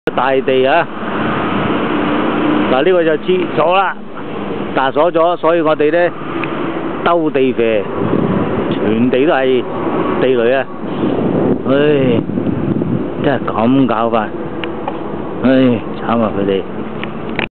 大地啊！嗱，呢個就黐鎖啦，但鎖咗，所以我哋咧兜地啡，全地都係地雷啊！唉，真係咁搞法，唉，慘啊佢哋！